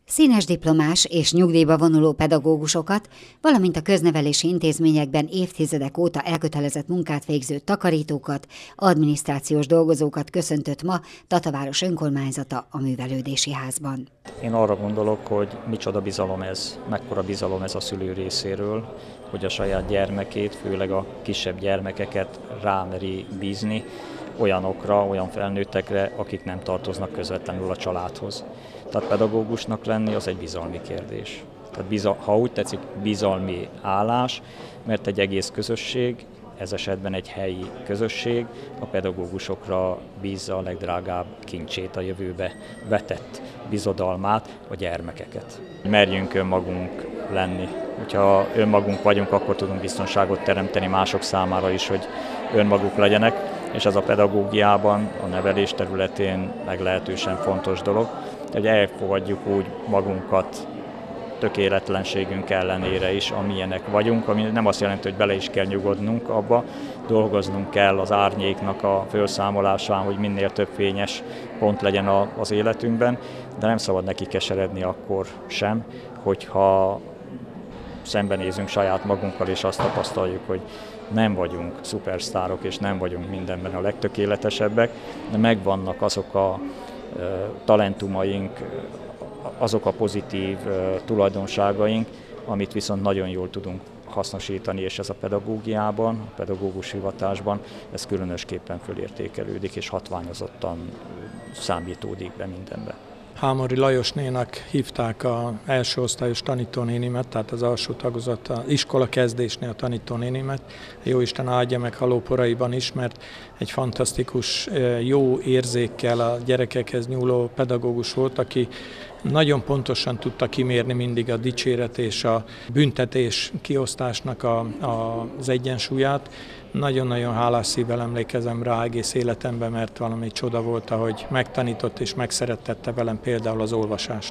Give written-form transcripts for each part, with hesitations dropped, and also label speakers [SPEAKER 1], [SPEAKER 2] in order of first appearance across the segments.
[SPEAKER 1] Színes diplomás és nyugdíjba vonuló pedagógusokat, valamint a köznevelési intézményekben évtizedek óta elkötelezett munkát végző takarítókat, adminisztrációs dolgozókat köszöntött ma Tataváros önkormányzata a művelődési házban.
[SPEAKER 2] Én arra gondolok, hogy micsoda bizalom ez, mekkora bizalom ez a szülő részéről, hogy a saját gyermekét, főleg a kisebb gyermekeket rámeri bízni olyan felnőttekre, akik nem tartoznak közvetlenül a családhoz. Tehát pedagógusnak lenni az egy bizalmi kérdés. Tehát ha úgy tetszik, bizalmi állás, mert egy egész közösség, ez esetben egy helyi közösség a pedagógusokra bízza a legdrágább kincsét, a jövőbe vetett bizodalmát, a gyermekeket. Merjünk önmagunk lenni. Hogyha önmagunk vagyunk, akkor tudunk biztonságot teremteni mások számára is, hogy önmaguk legyenek, és ez a pedagógiában, a nevelés területén meglehetősen fontos dolog, hogy elfogadjuk úgy magunkat tökéletlenségünk ellenére is, amilyenek vagyunk, ami nem azt jelenti, hogy bele is kell nyugodnunk abba, dolgoznunk kell az árnyéknak a felszámolásán, hogy minél több fényes pont legyen az életünkben, de nem szabad neki keseredni akkor sem, hogyha szembenézünk saját magunkkal, és azt tapasztaljuk, hogy nem vagyunk szupersztárok, és nem vagyunk mindenben a legtökéletesebbek, de megvannak azok a talentumaink, azok a pozitív tulajdonságaink, amit viszont nagyon jól tudunk hasznosítani, és ez a pedagógiában, a pedagógus hivatásban, ez különösképpen fölértékelődik, és hatványozottan számítódik be mindenbe.
[SPEAKER 3] Hámori Lajosnénak hívták az első osztályos tanítónénimet, tehát az alsó tagozat, az iskola kezdésnél a tanítónénimet. Jóisten áldja meg halóporaiban is, mert egy fantasztikus, jó érzékkel a gyerekekhez nyúló pedagógus volt, aki nagyon pontosan tudta kimérni mindig a dicséret és a büntetés kiosztásnak az egyensúlyát. Nagyon-nagyon hálás szívvel emlékezem rá egész életemben, mert valami csoda volt, ahogy megtanított és megszerettette velem például az olvasást.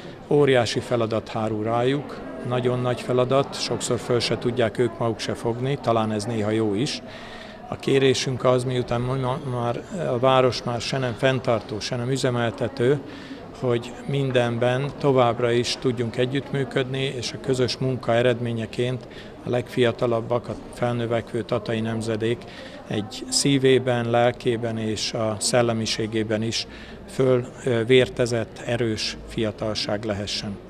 [SPEAKER 3] Óriási feladat hárul rájuk, nagyon nagy feladat, sokszor föl se tudják ők maguk se fogni, talán ez néha jó is. A kérésünk az, miután már a város már se nem fenntartó, se nem üzemeltető, hogy mindenben továbbra is tudjunk együttműködni, és a közös munka eredményeként a legfiatalabbak, a felnövekvő tatai nemzedék egy szívében, lelkében és a szellemiségében is fölvértezett, erős fiatalság lehessen.